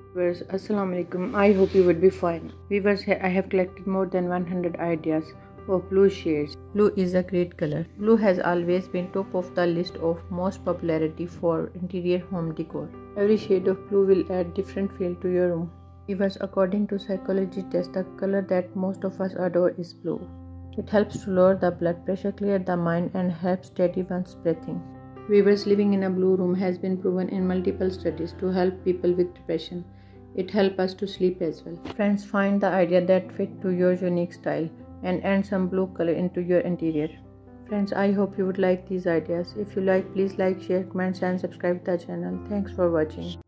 Viewers, Assalamu alaikum. I hope you would be fine. Viewers, I have collected more than 100 ideas of blue shades. Blue is a great color. Blue has always been top of the list of most popularity for interior home decor. Every shade of blue will add different feel to your room. Viewers, according to psychologists, the color that most of us adore is blue. It helps to lower the blood pressure, clear the mind, and help steady one's breathing. Viewers, living in a blue room has been proven in multiple studies to help people with depression. It helps us to sleep as well. Friends, find the idea that fit to your unique style and add some blue color into your interior. Friends, I hope you would like these ideas. If you like, please like, share, comment and subscribe to the channel. Thanks for watching.